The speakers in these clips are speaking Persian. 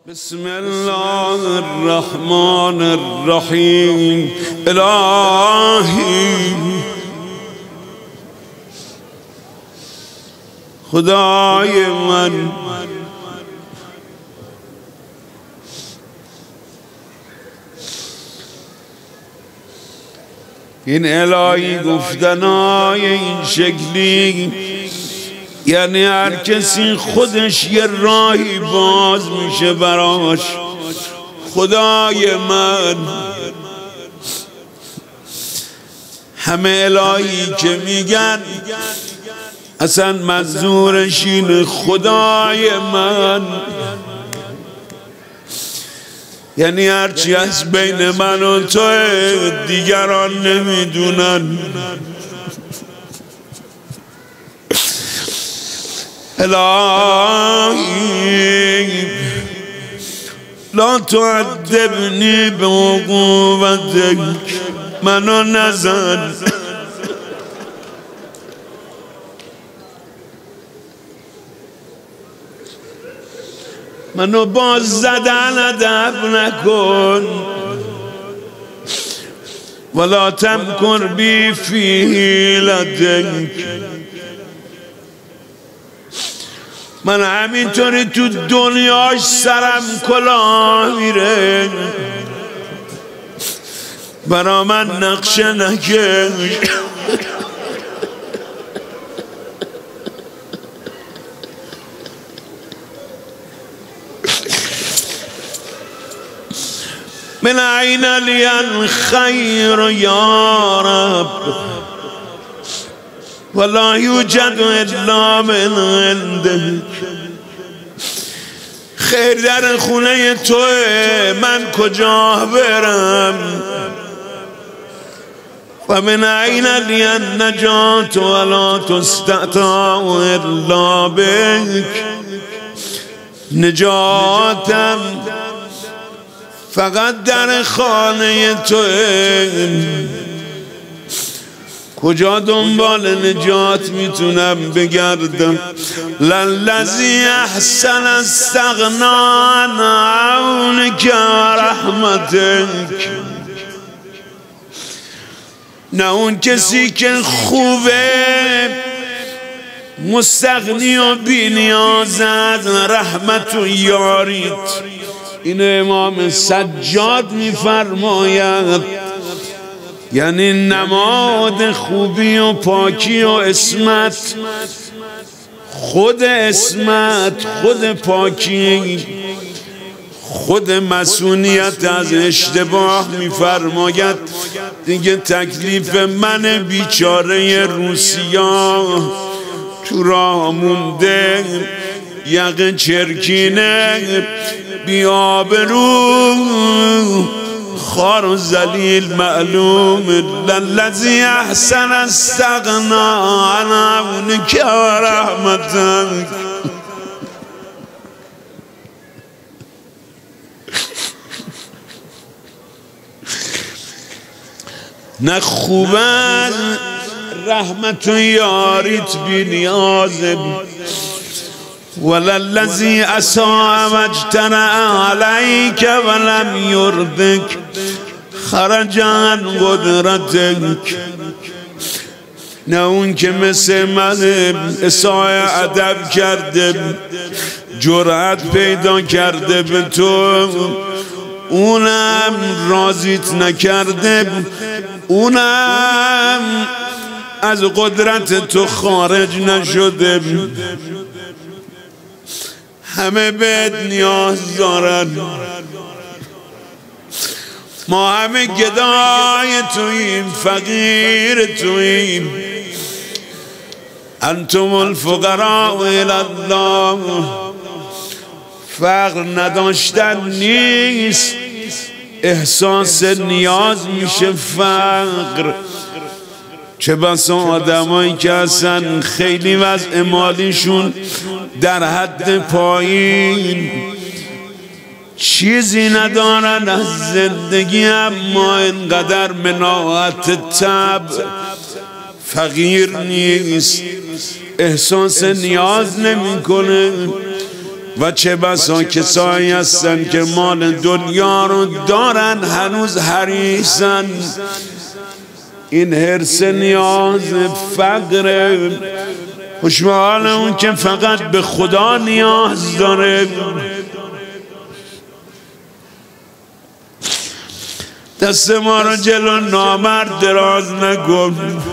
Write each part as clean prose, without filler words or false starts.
بسم الله الرحمن الرحیم. الهی خدای من، این الهی گفتنای این شکلی یعنی هر کسی خودش یه راهی باز میشه براش. خدای من، همه الهی که میگن اصلا منظورش این خدای من، یعنی هرچی از بین من و تو دیگران نمیدونن. الهی لا تعذبنی بعقوبتک، منو نزن، منو باز زدن ادب نکن. ولا تمکر بی فی حیلتک، من همینطوری تو دنیاش سرم کلاه میره، برا من نقشه نکش. من عین لی الخیر یا رب، ولا یوجد الا من عندک. خیر در خونه توه، من کجا برم؟ و من عین لی النجات ولا تستطاع الا بک، نجاتم فقط در خانه توه. کجا دنبال نجات میتونم بگردم؟ للذی احسن استغنا عن عونک و رحمتک، نه اون کسی که خوبه مستغنی و بی نیاز از رحمت و یاریت. این امام سجاد میفرماید، یعنی نماد خوبی و پاکی و عصمت، خود عصمت، خود پاکی، خود مسئولیت از اشتباه. میفرماید دیگه تکلیف من بیچاره روسیا تو راه مونده، یقه چرکینه، بیابرو، خار و ذلیل معلوم. للذی احسن استغنا عن عونک و رحمتک. نه خوبن رحمت و یاریت بی نیازه، وللذی اساء و اجترأ علیک ولم یرضک خرج عن قدرتک. نه اون که مثل من اساء ادب کرده، جرأت پیدا کرده به تو، اونم راضیت نکرده، اونم از قدرت تو خارج نشده. همه بهت نیاز دارن، ما همه گدای توییم، فقیر توییم. انتم الفقراء الی الله، فقر نداشتن نیست، احساس نیاز میشه فقر. چه بسا آدمایی که اصلا خیلی وضع مالیشون در حد پایین، چیزی ندارن از زندگی، اما اینقدر مناعت طبع، فقیر نیست، احساس نیاز نمیکنه. و چه بسا کسایی هستن که مال دنیا رو دارن هنوز حریصن. این حرص نیاز فقر، خوشحال اون که فقط به خدا نیاز داره. دست ما رو جلو نامرد دراز نکن.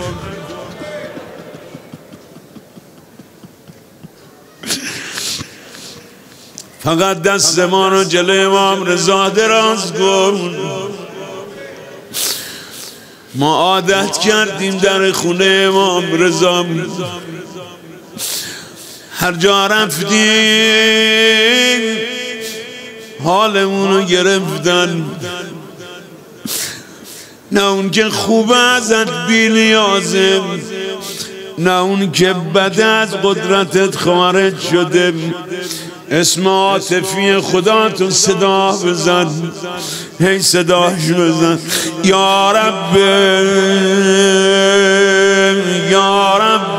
فقط دست ما رو جلوی امام رضا دراز کن. ما عادت کردیم در خونه امام رضا هر جا رفتیم حالمون رو گرفتن. نه اون که خوبه ازت بی نیازه، نه اون که بده از قدرتت خارج شده. اسم عاطفی خدا تو صدا بزن، هی صداش بزن. یا رب یا رب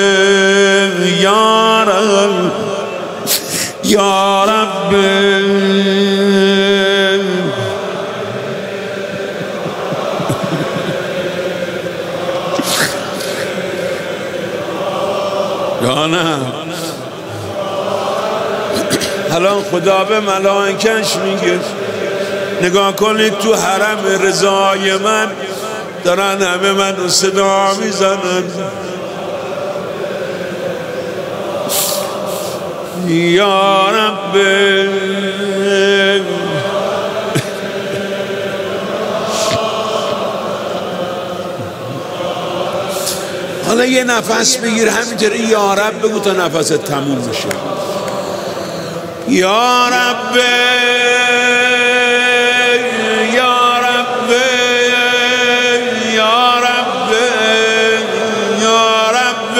یا رب یا رب یا نه. الان خدا به ملائکش میگه نگاه کنید تو حرم رضای من دارن همه من صدا میزنن. یا رب حالا یه نفس بگیر همینطوری یا رب بگو تا نفست تموم بشه. یا رب یا رب یا رب یا رب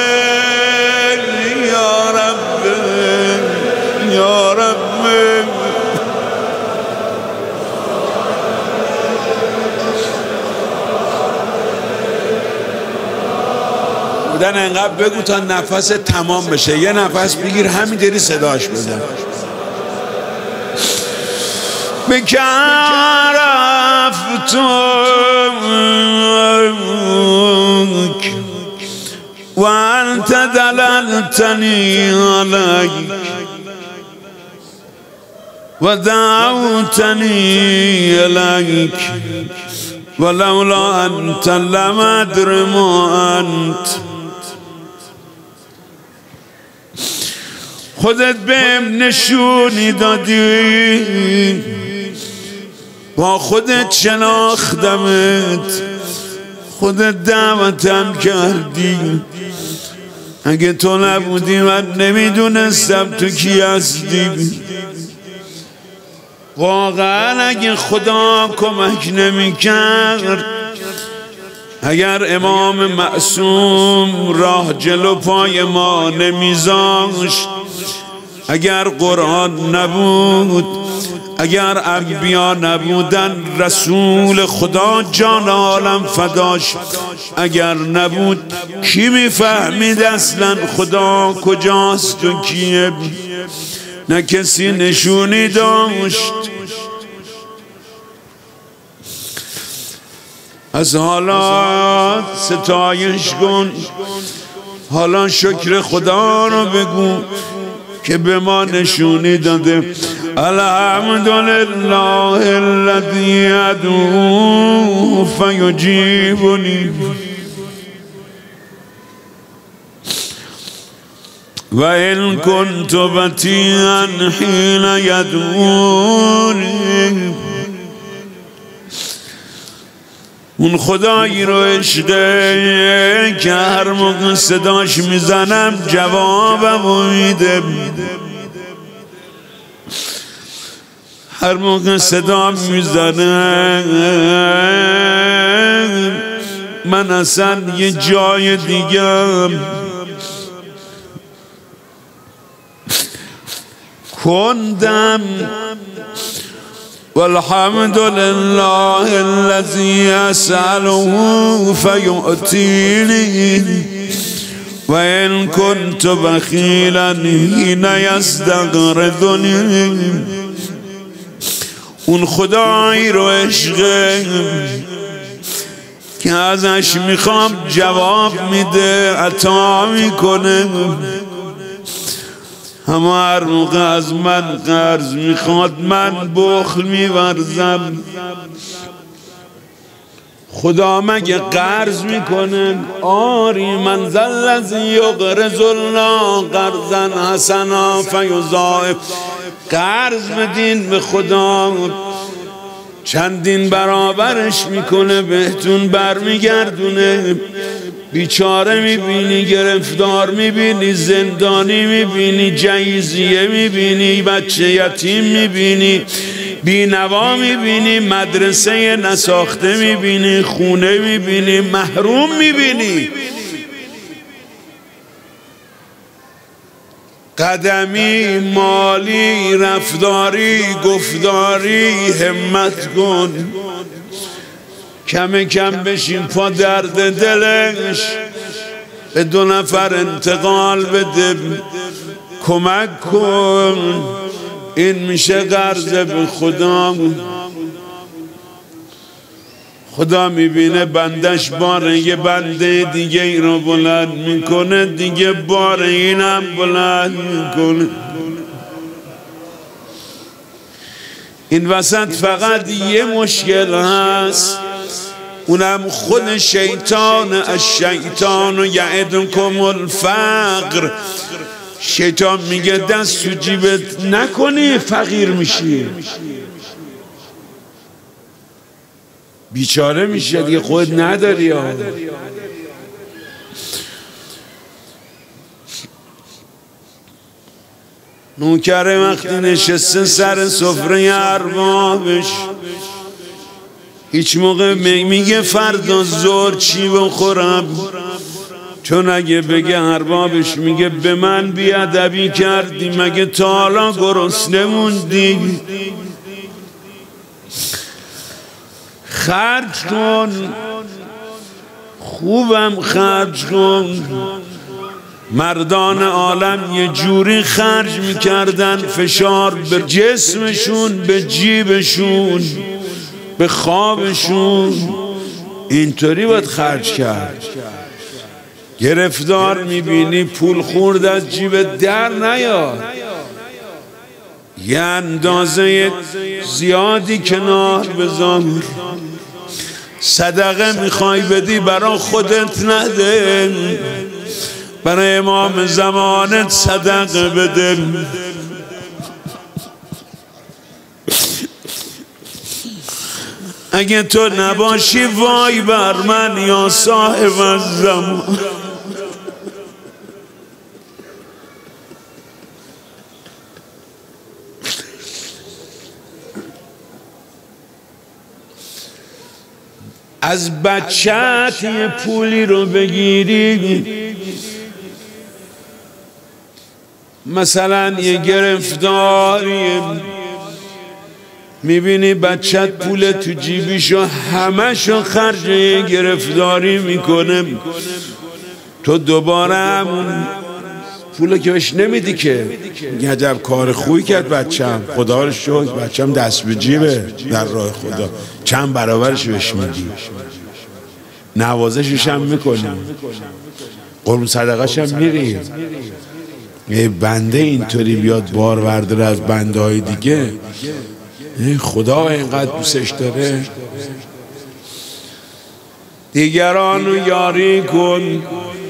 یا رب یا رب. بودن انقدر بگو تا نفس تمام بشه. یه نفس بگیر همینطوری صداش بزن. بکرفتم و انت دللتنی علیک و دعوتنی الیک ولولا انت لم ادر ما انت. خودت بهم نشونی دادی با خودت شناختمت، خودت دعوتم کردی. اگه تو نبودی من نمیدونستم تو کی هستی. واقعا اگه خدا کمک نمیکرد، اگر امام معصوم راه جلو پای ما نمیذاشت، اگر قرآن نبود، اگر انبیا نبودن، رسول خدا جان عالم فداش اگر نبود، کی میفهمید اصلا خدا کجاست و کیه؟ نه کسی نشونی داشت. از حالا ستایش کن، حالا شکر خدا رو بگو که به ما نشونی داده. الحمدلله الذی ادعو فیجیبنی و ان کنت بطیئا حین یدعونی. اون خدایی رو عشقه که هر موقع صداش میزنم جوابم میده. هر موقع صدا میزنم من اصلا یه جای دیگم. کندم والحمد لله الذي اسأله فيؤتيني و این کنت بخیلا حین یستقرضنی، اون خدایی رو عشق که ازش میخوام جواب میده، عطا میکنه. اما هر موقع از من قرض میخواد من بخل میورزم. خدا مگه قرض میکنه؟ آری من ذا الذی یقرض الله قرضا حسنا فیضاعف. قرض بدین به خدا چندین برابرش میکنه، بهتون برمیگردونه. بیچاره میبینی، گرفتار میبینی، زندانی میبینی، جهیزیه میبینی، بچه یتیم میبینی، بینوا میبینی، مدرسه نساخته میبینی، خونه میبینی، محروم میبینی. قدمی، مالی، رفتاری، گفتاری همت کن، کم کم بشین پا درد دلش، به 2 نفر انتقال بده، کمک کن. این میشه قرض به خدا. خدا میبینه بندش باره یه بنده دیگه ای رو بلند میکنه، دیگه باره اینم بلند میکنه. این وسط فقط یه مشکل هست، اونم خود شیطان. الشیطان یعدکم الفقر. شیطان میگه دست تو جیبت نکنی فقیر میشی، بیچاره میشه دیگه، خود نداری. نوکر وقتی نشسته سر سفره اربابش، هیچ موقع میگه فردا ظهر چی بخورم، چون اگه بگه اربابش میگه به من بیادبی کردی، مگه تا حالا گرسنه موندی؟ خرج کن، خوبم خرج کن. مردان عالم یه جوری خرج میکردن، فشار به جسمشون، به جیبشون، به خوابشون. اینطوری باید خرج کرد. گرفتار میبینی پول خورد از جیب در نیاد، یه اندازه زیادی کنار بذار. صدقه میخوای بدی برا خودت نده، برای امام زمانت صدقه بده. اگه تو نباشی وای بر من یا صاحب الزمان. از بچه‌ت یه پولی رو بگیری، مثلا یه گرفتاری، میبینی بچه‌ت پول تو جیبیشو همشو خرج یه گرفتاری میکنه، تو دوباره همون پولو که بهش نمیدی که. میگه عجب کار خوبی کرد بچم، خدا رو شکر بچم دست به جیبه در راه خدا، چند برابرش بهش میدی، نوازشش هم میکنی، قربون صدقش هم میری. یه بنده اینطوری بیاد بار ورداره از بنده های دیگه، خدا اینقدر دوستش داره. دیگرانو یاری کن،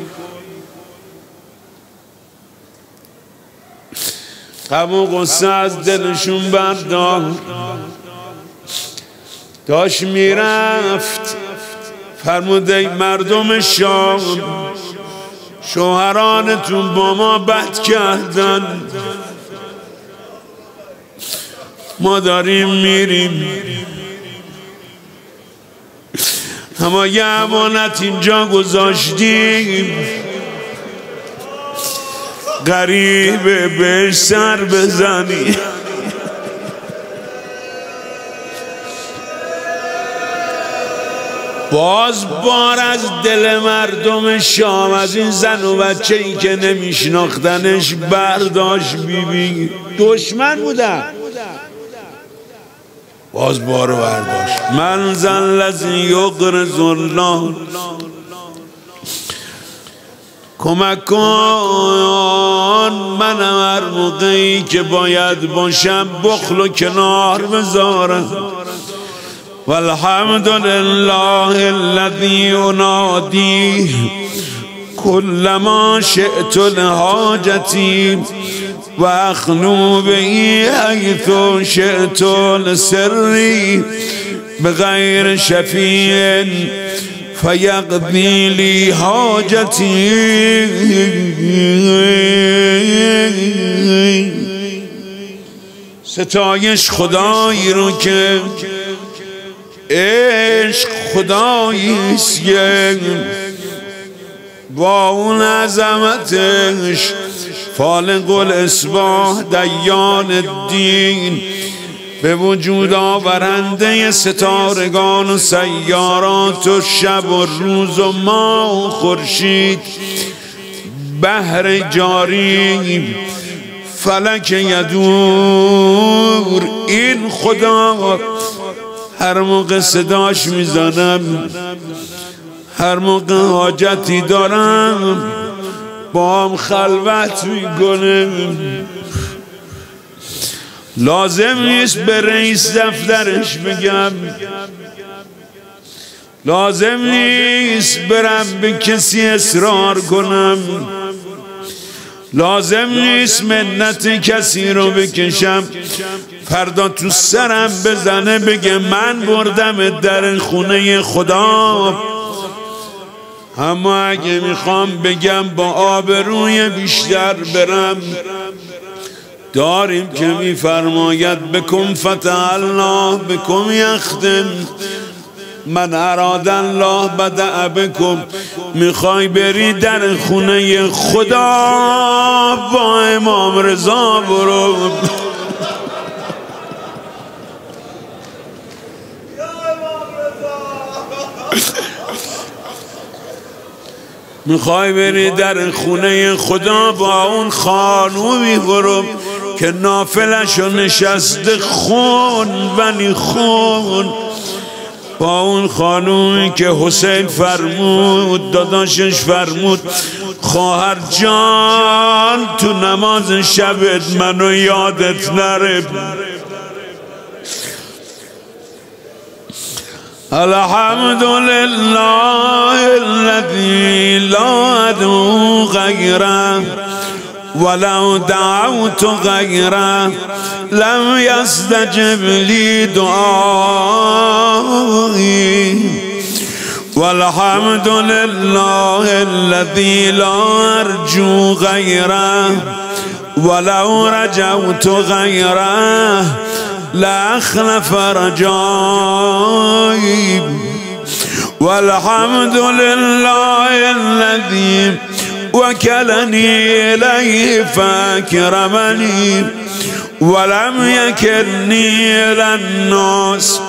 غم و غصه از دلشون بردار. داشت میرفت فرموده مردم شام، شوهرانتون با ما بد کردن، ما داریم میریم، اما یه امانت اینجا گذاشتیم، غریبه بهش سر بزنی. باز بار از دل مردم شام از این زن و بچه ای که نمیشناختنش برداشت. بیبی دشمن بودن، باز بارو برداشت. من زن لذی یقرض الله، کمک کن منم هر موقعی که باید باشم بخل و کنار بذارم. والحمد لله الذي انادی كلما شئت لحاجتی و اخلو بهی حیث شئت لسری بغیر شفیع فیقضی لی حاجتی. ستایش خدایی رو که عشق خداییست با اون عظمتش فالق الاصباح دیان الدین، به وجود آورنده ستارگان و سیارات و شب و روز و ماه و خورشید، بحر جاری، فلک یدور. این خدا هر موقع صداش میزنم، هر موقع حاجتی دارم با هم خلوت میکنه. لازم نیست به رئیس دفترش بگم، لازم نیست برم به کسی اصرار کنم، لازم نیست منت کسی رو بکشم فردا تو سرم بزنه بگه من بردم در خونه خدا. اما اگه میخوام بگم با آبروی بیشتر برم، داریم که میفرماید بکن فتح الله بکن یختم، من اراد الله بدأ بکن. میخوای بری در خونه خدا با امام رضا برو. میخوای بری در خونه خدا با اون خانومی برو که نافلشو نشسته خون ولی خون، با اون خانومی که حسین فرمود داداشش فرمود خواهر جان تو نماز شبت منو یادت نره. الحمد لله الذي لا ادعو غيره ولو دعوت غيره لم يستجب لي دعائي. والحمد لله الذي لا ارجو غيره ولو رجوت غيره لأخلف رجائي. والحمد لله الذي وكلني إليه فأكرمني ولم يكلني إلى الناس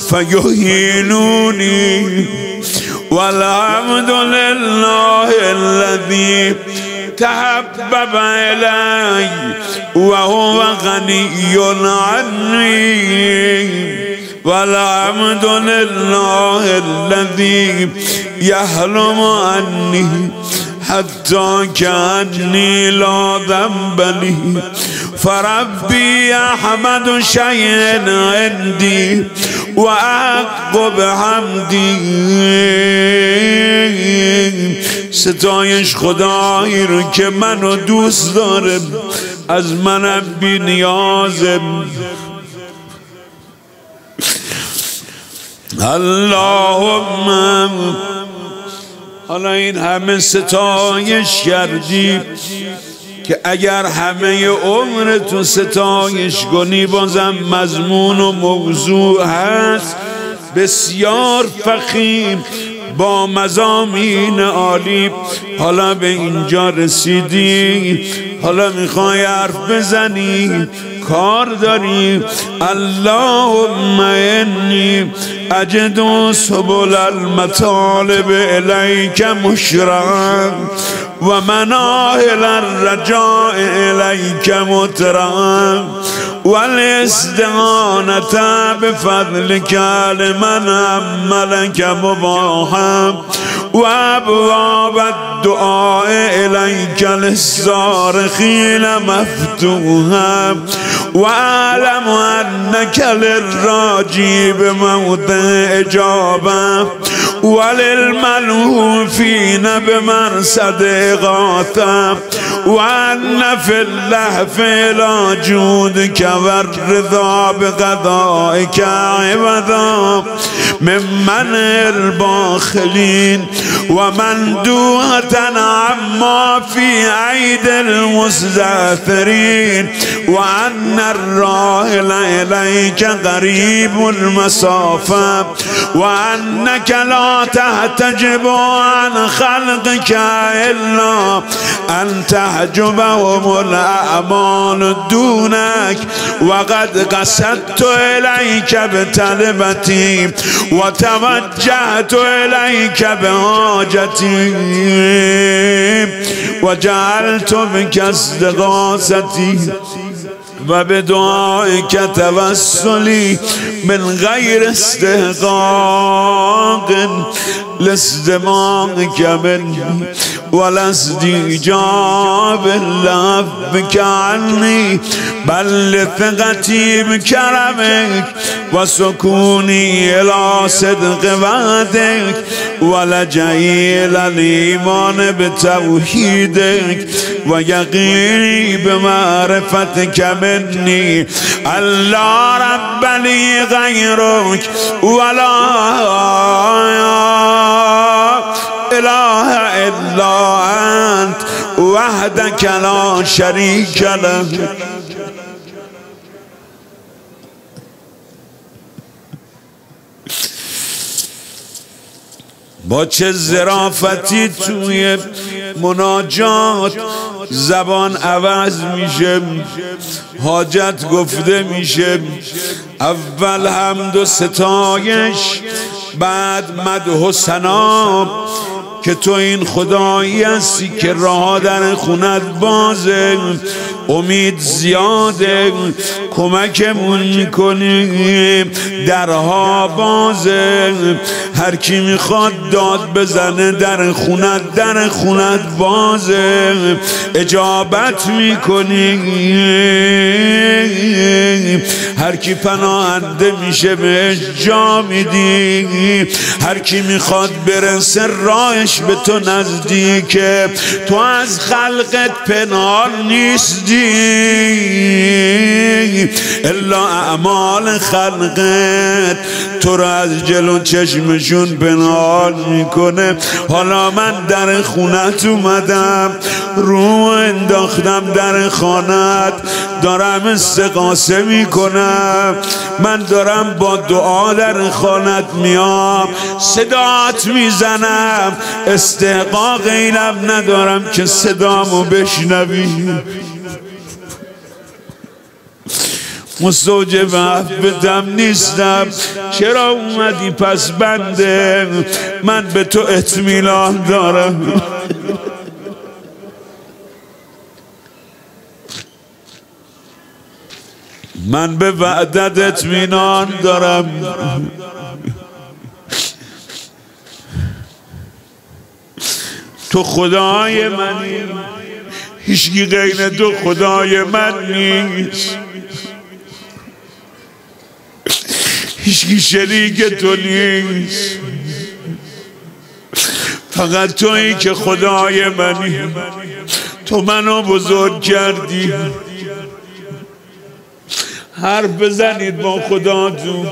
فيهينوني. والحمد لله الذي تحبب إلي وهو غني عني. والحمد لله الذي يحلم عني حتى كأني لا ذنب لي. فربي أحمد شيء عندي وأحق بحمدي. ستایش خدایی رو که منو دوست داره، از منم بی نیازه. اللهم حالا این همه ستایش کردی که اگر همه عمر تو ستایش کنی بازم مضمون و موضوع هست بسیار فخیم با مضامین عالی. حالا به اینجا رسیدی، حالا میخوای حرف بزنی کار داری. اللهم انی اجد سبل المطالب الیک مشرعا و مناهل الرجاء الیک مترعا والاستعانة بفضلك لمن عملك مباحا وابواب الدعاء اليك للصارخين مفتوحا واعلم انك للراجي بموضع اجابه وللملهوفين بمرصد اغاثه وان في اللهف الى جودك والرضا بقضائك عوضا ممن الباخلين ومندوحة عما في أيدي المستأثرين وأن الراحل إليك قريب المسافة وأنك لا تحتجب عن خلقك إلا أن تحجبهم الأعمال دونك وقد قصدت إليك بطلبتي وتوجهت إليك بحاجتي وجعلت بك استغاثتي وبدعائك توسلي من غير استحقاق لاستماعك مني ولا استجاب لعفوك عني بل لثقتي بكرمك وسكوني إلى صدق وعدك ولجئي إلى الإيمان بتوحيدك ويقيني بمعرفتك مني لا رب لي غيرك ولا إله إلا أنت وحدك لا شريك لك. با چه ظرافتی توی مناجات زبان عوض میشه، حاجت گفته میشه. اول حمد و ستایش، بعد مدح و ثنا که تو این خدایی هستی که راه در خونت بازه، امید زیاده، کمکمون میکنی، درها بازه. هر کی میخواد داد بزنه در خونت بازه، اجابت میکنی. هر کی پناهنده میشه بهش جا میدی، هر کی میخواد برسه راهش به تو نزدیکه. تو از خلقت پنهان نیستی، الا اعمال خلقت تو را از جلو چشمشون پنهان میکنه. حالا من در خونت اومدم، رو انداختم در خانت، دارم استغاثه میکنم. من دارم با دعا در خانت میام، صدات میزنم، استحقاق اینم ندارم که صدامو بشنوی. مستوجب عفوتم نیستم، چرا اومدی پس بنده؟ من به تو اطمینان دارم. من به وعدت اطمینان دارم. تو خدای منی، هیچکی غیر تو خدای من نیست، هیچکی شریک تو نیست، فقط تویی که خدای منی. تو منو بزرگ کردی. حرف بزنید با خداتون.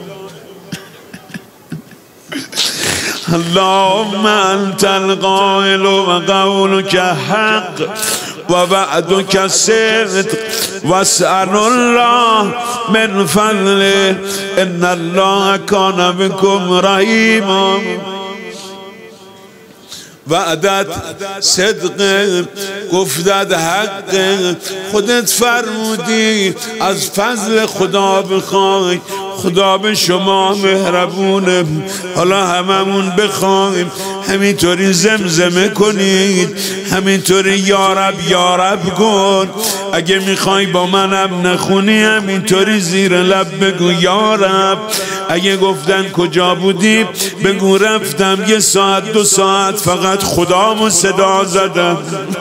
اللهم انت القائل و قولك حق و وعدك صدق واسأل الله من فضله ان الله كان بكم رحیما. وعدت صدق، گفتت حق. خودت فرمودی از فضل خدا بخوای، خدا به شما مهربونه. حالا هممون بخوایم همینطوری زمزمه کنید، همینطوری یارب یارب کن. اگه میخوای با منم نخونی همینطوری زیر لب بگو یارب. اگه گفتن کجا بودی بگو رفتم 1 ساعت 2 ساعت فقط خدامو صدا زدم.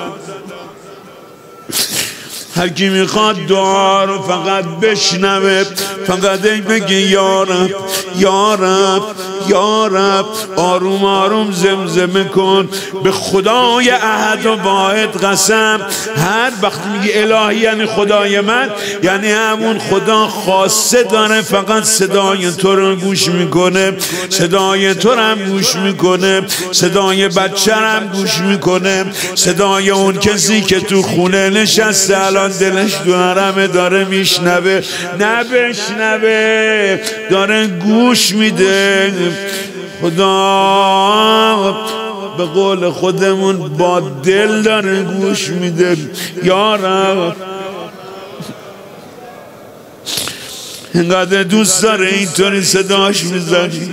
هر کی میخواد دعا رو فقط بشنوه، فقط بگه یارب یارب یارب. آروم آروم زمزمه کن. به خدای احد و واحد قسم. هر وقت میگه الهی یعنی خدای من، یعنی همون خدا خاصه داره فقط صدای تو رو گوش میکنه، صدای تو رو هم گوش میکنه، صدای بچه هم گوش میکنه، صدای اون کسی که تو خونه نشسته الان دلش تو حرمه داره میشنوه، نبشنوه داره گوش میده. خدا به قول خودمون با دل داره گوش میده. یارب اینقدر دوست داره اینطوری صداش میزنی.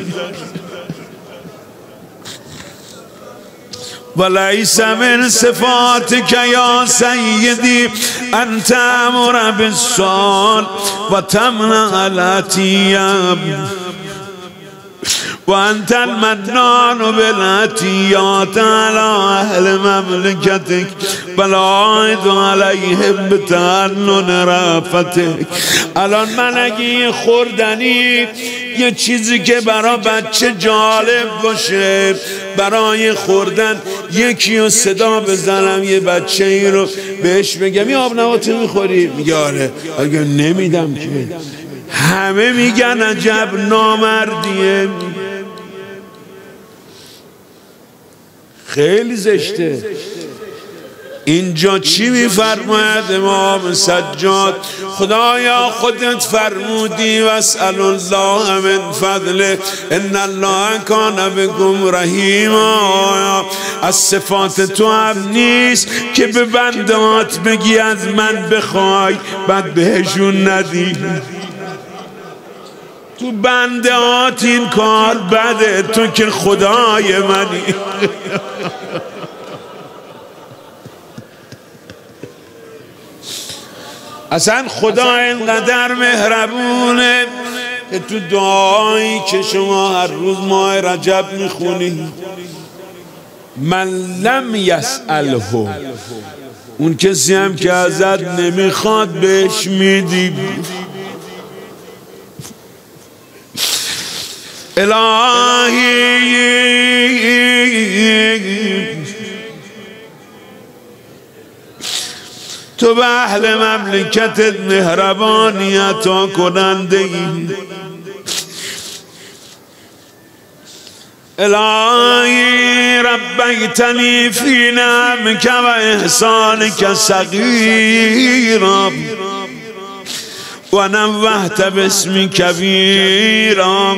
ولیس من صفاتک یا سیدی انت امر بالسؤال و تمنع العطیه و انت المنان بالعطیات علی اهل مملکتک بلعید علیهم بتعنن رأفتک. الان من اگه خوردنی یه چیزی که برای بچه جالب باشه، برای خوردن یکی رو صدا بزنم، یه بچه ای رو بهش بگم یه آب نباتی میخوری؟ میگه آره. اگه نمیدم که همه میگن عجب نامردیه. خیلی زشته. اینجا چی میفرماید امام سجاد؟ خدایا خودت فرمودی واسأل الله من فضله ان الله کان بكم رحیما. از صفات تو هم نیست که به بندات بگی از من بخوای بعد بهشون ندی. تو بندات این کار بده، تو که خدای منی. اصلا خدا اینقدر مهربونه که تو دعایی که شما هر روز ماه رجب میخونی من لم یسأله، اون کسی هم که ازت نمیخواد بهش میدی. الهی تو به اهل مملکتت مهربانی عطا کننده ای. الهی ربیتنی فی نعمک و احسانک صغیرا و نوحت باسم کبیرا.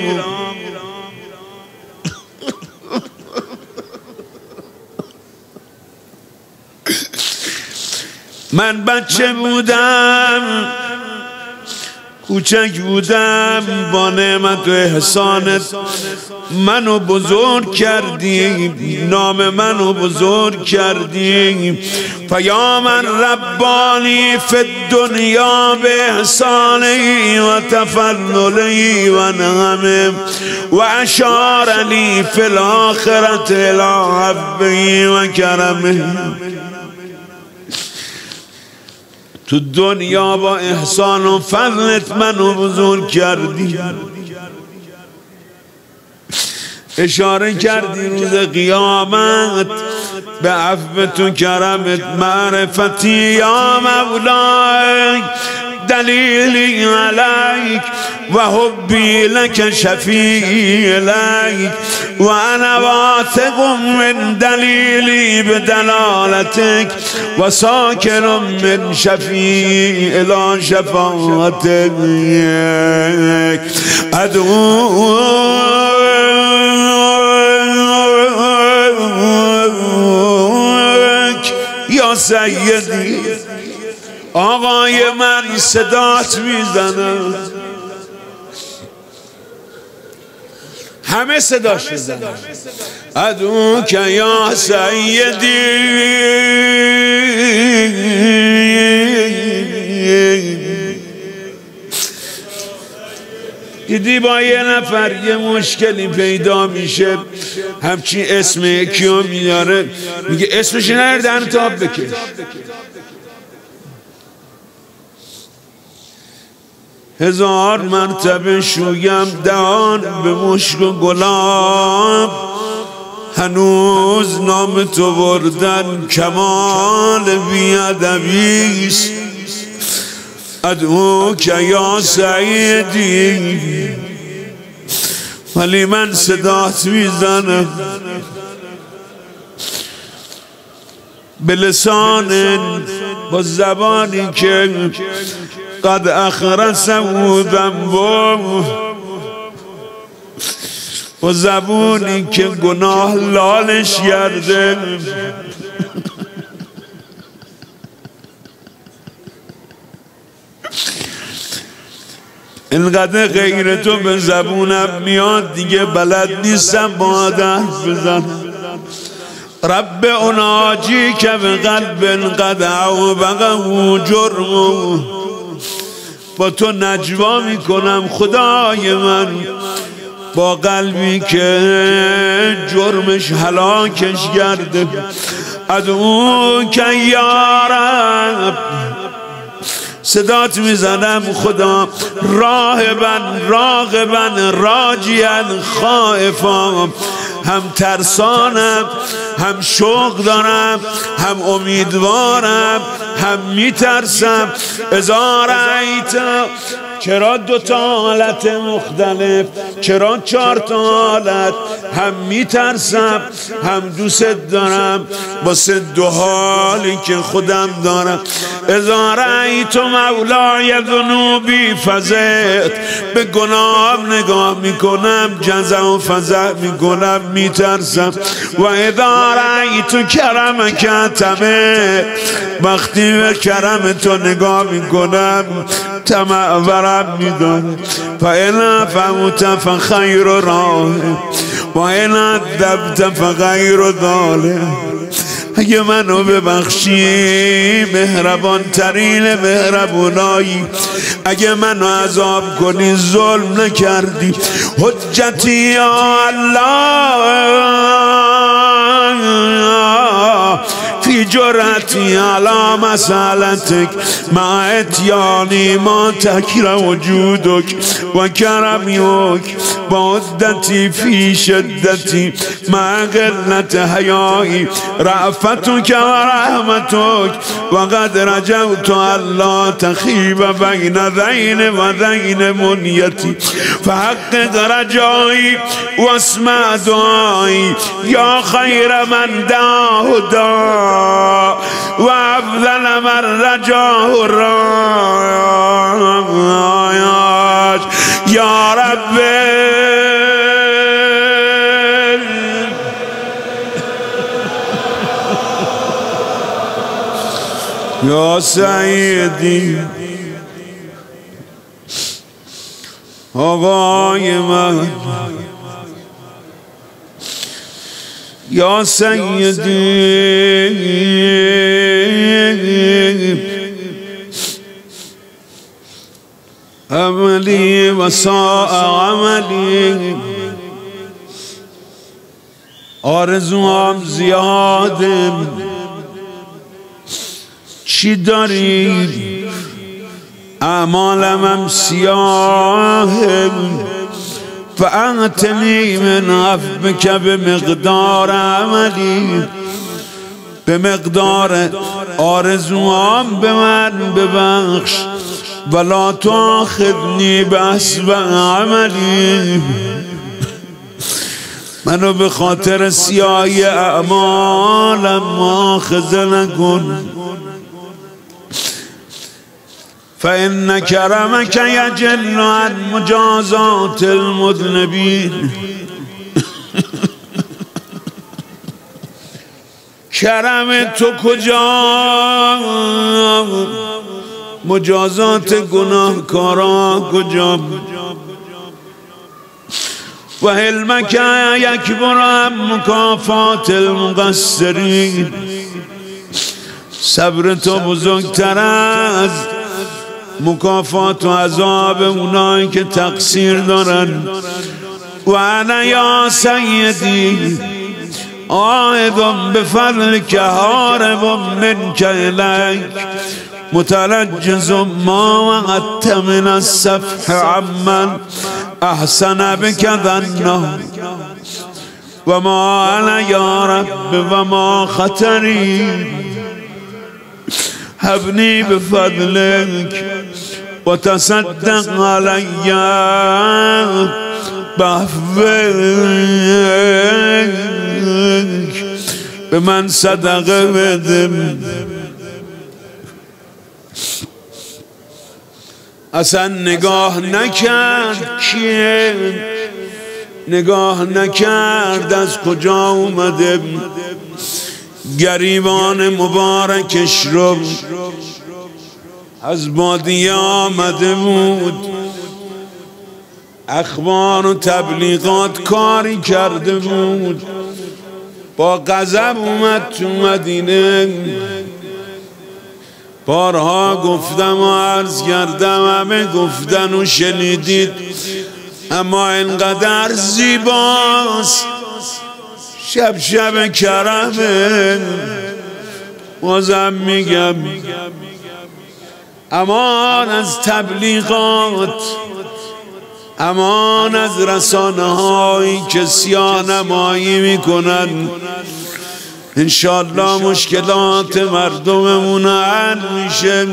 من بچه بودم، کوچک بودم، با نعمت و احسانت منو بزرگ کردی، نام منو بزرگ کردی. فیا من ربانی فی الدنیا به احسانی و تفضلی و نعمه و اشارنی فی الاخرت الی عفوی و کرمه. تو دنیا با احسان و فضلت منو بزرگ کردی، اشاره کردی روز قیامت به عفوت و کرمت معرفتی یا مولای دلیلی علیک و حبی لک شفیعی الیک و انا واثق من دلیلی بدلالتک و ساکر من شفیعی الی شفاعتک. ادعو سیدی آقای من صدات میزنم، همه صداش میزنم، ادعو که یا سیدی دیدی با یه نفر یه مشکلی پیدا میشه همچین اسم یکیو میاره میگه اسمش نره دهن تاب بکش. هزار مرتبه شویم دهان به مشک و گلاب، هنوز نام تو بردن کمال بیادبیست. ادعو که یا سیدی ولی من صدات میزنم به لسان با زبانی که قد اخرسه ذنبه، با زبانی که گناه لالش کرده. اینقدر غیر تو به زبونم میاد دیگه بلد نیستم با حرف بزنم. رب اناجی که به قلب قد عوبقه جرم، با تو نجوا میکنم خدای من با قلبی که جرمش هلاکش کرده. ادعو که یا رب صدات میزنم خدا، راغبا راجیا خائفا، هم ترسانم هم شوق دارم هم امیدوارم هم میترسم. اذا رأیت، چرا دو تا حالت مختلف، چرا 4 تا حالت، هم میترسم هم دوست دارم واسه 2 حالی که خودم دارم. اذا رأیت مولای ذنوبی فزعت، به گناهم نگاه میکنم جزع و فزع میکنم میترسم. و اذا رأیت کرمک طمع، وقتی به کرم تو نگاه میکنم طمع ورم میدانه. فإن فمت فخیر راه و این ادبت فغیر ذلک. اگه منو ببخشی مهربان ترین مهربونایی، اگه منو عذاب کنی ظلم نکردی. حجتی یا الله فی جرأتی علی مسألتک مع اتیانی ما تکره وجودک و کرمیک و عدتی فی شدتی مع قلت حیایی رأفتک و رحمتک و قد رجوت الله تخیب بین ذین و ذین منیتی فحقق رجایی و اسمع دعایی یا خیر من دعاه دعا و افضل من رجاه رایاش. یا رب یا سیدی آقای من، یا سیدی عملی و ساء عملی، آرزوام زیاده چی داری، اعمالم هم سیاهه. فأعطنی من عفوک به مقدار عملی، به مقدار آرزوام به من ببخش. ولا تؤاخذنی بحسب عملی، منو به خاطر سیاهی اعمالم مؤاخذه نکن. فإن کرمک یجل عن مجازات المذنبین. کرم تو کجا، مجازات گناهکارا کجا. و حلمک یکبر مکافات المقصرین، صبر تو بزرگتر از مکافات و عذاب اونایی که تقصیر دارن. و انا یا سیدی عائد بفضلک هارب منک الیک، متلجز ما وعدت من الصفح عمن احسن بک ظنه. و ما انا یا رب و ما خطری، هبنی بفضلک و تصدق علی بعفوک، به من صدقه بده. اصلا نگاه نکرد کیه، نگاه نکرد از کجا اومده. گریبان مبارکش رو از بادیه آمده بود، اخبار و تبلیغات کاری کرده بود. با غضب اومد تو مدینه. بارها گفتم و عرض کردم، همه گفتن و شنیدید، اما اینقدر زیباست. شب شب کرمه، بازم میگم امان از تبلیغات، امان از رسانه هایی که سیاه نمایی میکنن. انشالله مشکلات مردممون حل میشه.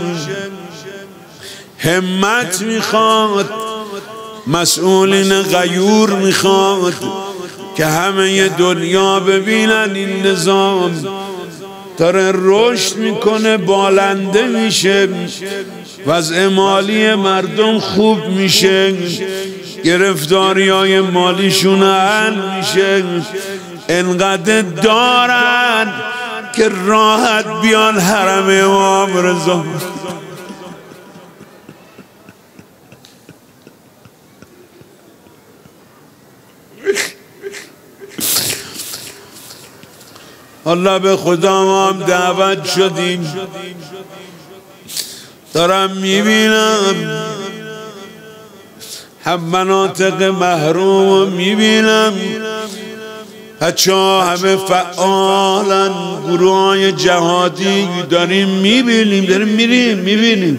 همت میخواد، مسئولین غیور میخواد که همه دنیا ببینن این نظام داره رشد میکنه، بالنده میشه، وضع مالی مردم خوب میشه، گرفتاری های مالیشون حل میشه. انقدر دارن که راحت بیان حرم امام رضا. الله به خدا ما هم دعوت شدیم. دارم میبینم هم مناطق محروم میبینم، بچه ها همه فعالن، گروه های جهادی داریم میبینیم، داریم میبینیم.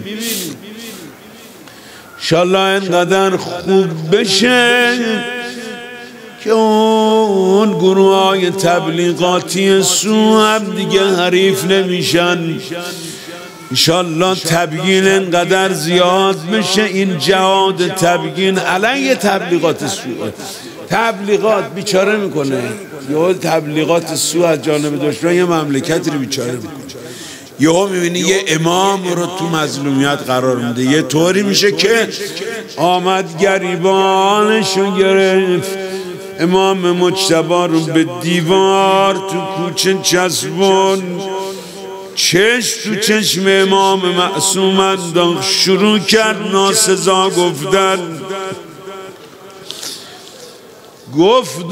انشالله اینقدر خوب بشه که اون گروه های تبلیغاتی سو هم دیگه حریف نمیشن. انشالله تبیین اینقدر زیاد بشه، این جهاد تبیین علیه تبلیغات سو. تبلیغات بیچاره میکنه، یا تبلیغات سو از جانب دشمن یه مملکت رو بیچاره میکنه. یهو میبینی یه امام رو تو مظلومیت قرار میده، یه طوری میشه که آمد گریبانشو گرفت، امام مجتبی رو به دیوار تو کوچه چسبون، چشم تو چشم امام معصوم انداخت، شروع کرد ناسزا گفتن. گفت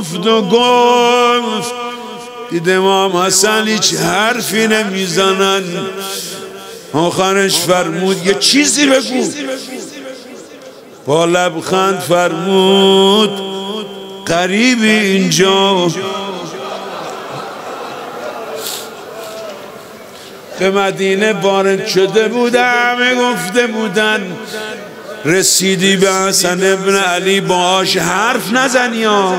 دید امام حسن هیچ حرفی نمیزنن. آخرش فرمود یه چیزی بگو. با لبخند فرمود قریبی اینجا، به مدینه وارد شده بودن، همه گفته بودن رسیدی به حسن ابن علی باهاش حرف نزنی ها.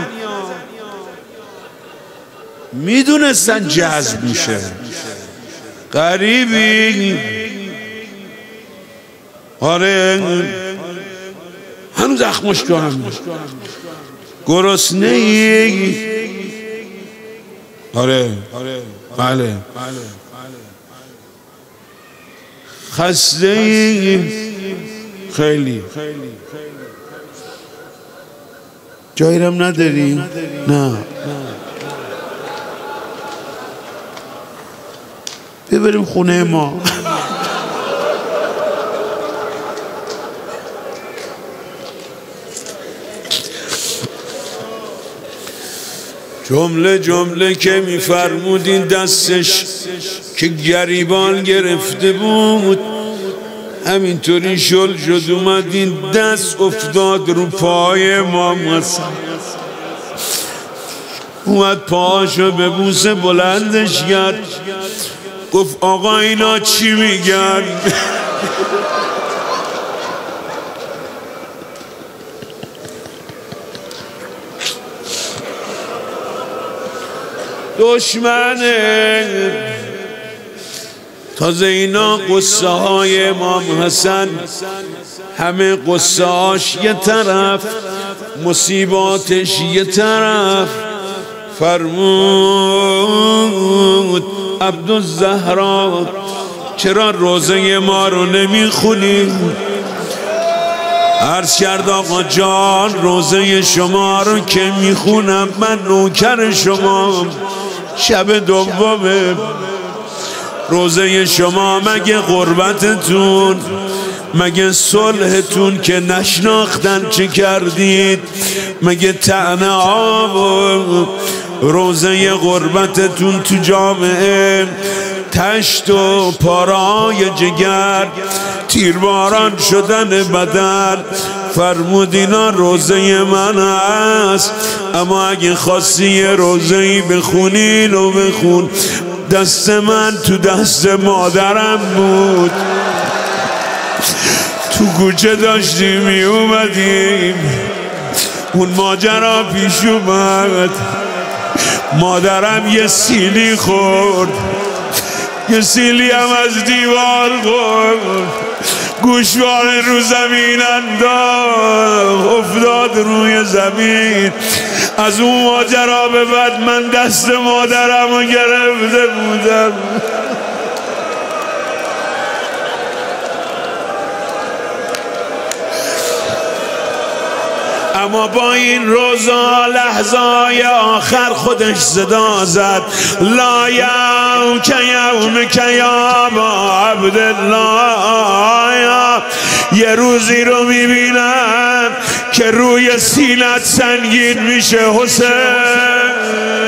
میدونستن جذب میشه. قریبی، آره هنوز زخمش تو هم گرسنه ای، آره بله، خسته ای خیلی، جایی رم نداری؟ نه بریم خونه ما. جمله جمله که میفرمودین دستش که گریبان گرفته بود همینطوری شل شد اومد این دست افتاد رو پای امام حسن، اومد پاهاشو به بوسه بلندش کرد، گفت آقا اینا چی میگن؟ دشمنه. تازه اینا قصه های امام حسن، همه قصه هاش یه طرف، مصیباتش یه طرف. فرمود عبدالزهرا چرا روزه ما رو نمیخونی؟ عرض کرد آقا جان روزه شما رو که میخونم من نوکر شما، شب دومه روزه شما، مگه غربتتون مگه صلحتون که نشناختن چه کردید؟ مگه طعنه آب روزه غربتتون تو جامعه تشت و پارای جگر تیرباران شدن بدن؟ فرمود اینا روزه من هست، اما اگه خواستی یه روزه‌ای بخونین و بخون. دست من تو دست مادرم بود، تو کوچه داشتیم می اومدیم، اون ماجرا پیش اومد، مادرم یه سیلی خورد، یه سیلی هم از دیوار خورد، گوشواره رو زمین انداخت افتاد روی زمین. از اون ماجرا به بعد من دست مادرم رو گرفته بودم. اما با این روزا لحظای آخر خودش صدا زد لا یوم که یوم که یا عبدالله، یه روزی رو میبینم که روی سینت سنگین میشه حسین.